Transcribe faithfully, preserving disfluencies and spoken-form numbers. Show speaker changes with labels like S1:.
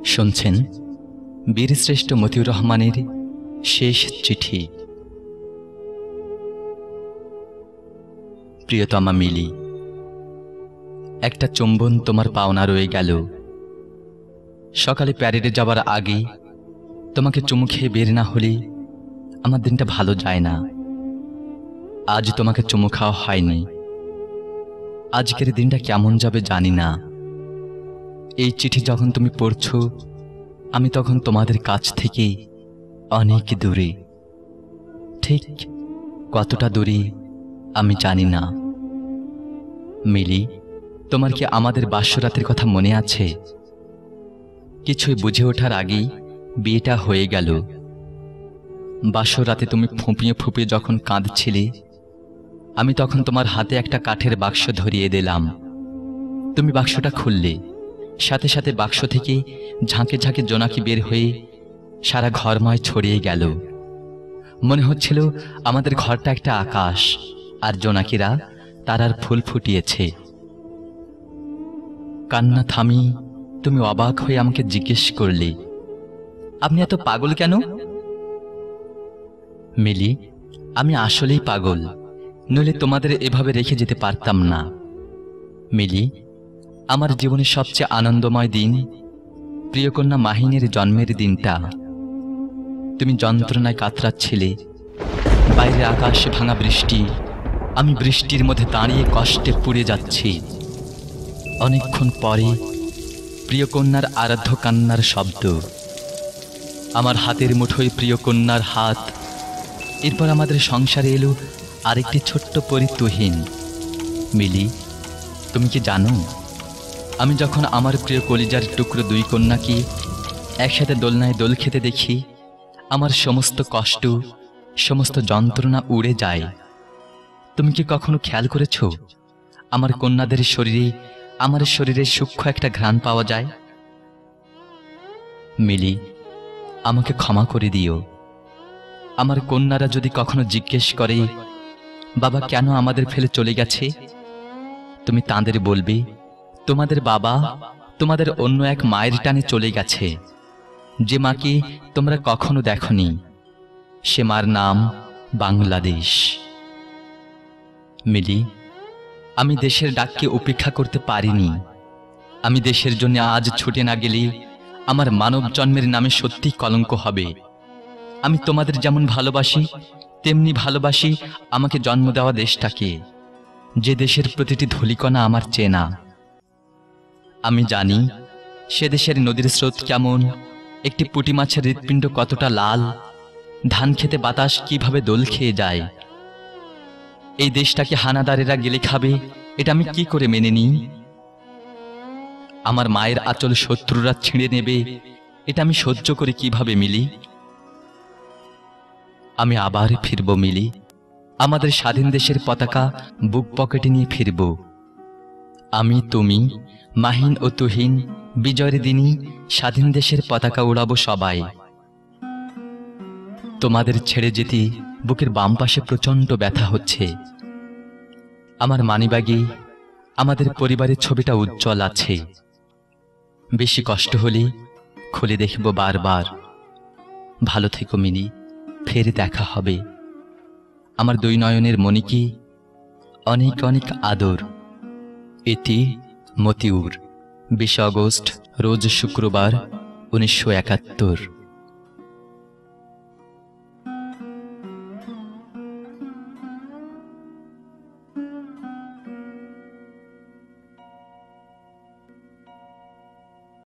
S1: শুনছেন বীরশ্রেষ্ঠ মতিউর রহমানের শেষ চিঠি। প্রিয়তমা মিলি, একটা চুম্বন তোমার পাওনা রয়ে গেল। সকালে প্যারেডে যাবার আগে তোমাকে চুমু খেয়ে বের না হলে আমার দিনটা ভালো যায় না। আজ তোমাকে চুমু খাওয়া হয়নি। আজকের দিনটা কেমন যাবে জানি না। এই চিঠি যখন তুমি পড়ছো, আমি তখন তোমাদের কাছ থেকে অনেক দূরে। ঠিক কতটা দূরে আমি জানি না। মিলি, তোমার কি আমাদের বাস্যরাতের কথা মনে আছে? কিছুই বুঝে ওঠার আগেই বিয়েটা হয়ে গেল। বাস্যরাতে তুমি ফুঁপিয়ে ফুঁপিয়ে যখন কাঁদছিলে, আমি তখন তোমার হাতে একটা কাঠের বাক্স ধরিয়ে দিলাম। তুমি বাক্সটা খুললে, সাথে সাথে বাক্স থেকে ঝাঁকে ঝাঁকে জোনাকি বের হয়ে সারা ঘরময় ছড়িয়ে গেল। মনে হচ্ছিল আমাদের ঘরটা একটা আকাশ, আর জোনাকিরা তারার ফুল ফুটিয়েছে। কান্না থামি তুমি অবাক হয়ে আমাকে জিজ্ঞেস করলে, আপনি এত পাগল কেন? মিলি, আমি আসলেই পাগল, নইলে তোমাদের এভাবে রেখে যেতে পারতাম না। মিলি, আমার জীবনের সবচেয়ে আনন্দময় দিন প্রিয়কন্যা মাহিনের জন্মের দিনটা। তুমি যন্ত্রণায় কাতরাচ্ছিলে। বাইরে আকাশ ভাঙা বৃষ্টি, আমি বৃষ্টির মধ্যে দাঁড়িয়ে কষ্টে পুড়ে যাচ্ছি। অনেকক্ষণ পরে প্রিয়কন্যার আরাধ্য কান্নার শব্দ। আমার হাতের মুঠোয় প্রিয়কন্যার হাত। এরপর আমাদের সংসারে এলো আরেকটি ছোট্ট পরী তুহিন। মিলি, তুমি কি জানো, আমি যখন আমার প্রিয় কলিজার টুকরো দুই কন্যাকে একসাথে দোলনায় দোল খেতে দেখি, আমার সমস্ত কষ্ট, সমস্ত যন্ত্রণা উড়ে যায়। তুমি কি কখনো খেয়াল করেছ, আমার কন্যাদের শরীরে আমার শরীরে সূক্ষ্ম একটা ঘ্রাণ পাওয়া যায়? মিলি, আমাকে ক্ষমা করে দিও। আমার কন্যারা যদি কখনো জিজ্ঞেস করে, বাবা কেন আমাদের ফেলে চলে গেছে, তুমি তাঁদের বলবে, তোমাদের বাবা তোমাদের অন্য এক মায়ের টানে চলে গেছে, যে মাকে তোমরা কখনো দেখনি। সে মার নাম বাংলাদেশ। মিলি, আমি দেশের ডাককে উপেক্ষা করতে পারিনি। আমি দেশের জন্য আজ ছুটে না গেলে আমার মানব জন্মের নামে সত্যি কলঙ্ক হবে। আমি তোমাদের যেমন ভালোবাসি, তেমনি ভালোবাসি আমাকে জন্ম দেওয়া দেশটাকে, যে দেশের প্রতিটি ধূলিকণা আমার চেনা। আমি জানি সে দেশের নদীর স্রোত কেমন, একটি পুঁটি মাছের হৃৎপিণ্ড কতটা লাল, ধান খেতে বাতাস কিভাবে দোল খেয়ে যায়। এই দেশটাকে হানাদারেরা গেলে খাবে, এটা আমি কি করে মেনে নিই? আমার মায়ের আঁচল শত্রুরা ছিঁড়ে নেবে, এটা আমি সহ্য করে কিভাবে মিলি? আমি আবার ফিরব মিলি, আমাদের স্বাধীন দেশের পতাকা বুক পকেটে নিয়ে ফিরব। আমি, তুমি, মাহিন ও তুহিন বিজয়ের দিনই স্বাধীন দেশের পতাকা উড়াবো সবাই। তোমাদের ছেড়ে যেতে বুকের বাম পাশে প্রচণ্ড ব্যথা হচ্ছে। আমার মানিব্যাগে আমাদের পরিবারের ছবিটা উজ্জ্বল আছে। বেশি কষ্ট হলে খুলে দেখব বারবার। ভালো থেকো মিলি, ফের দেখা হবে। আমার দুই নয়নের মনিকে অনেক অনেক আদর। এটি মতিউর, বিশে আগস্ট, রোজ শুক্রবার, উনিশশো একাত্তর।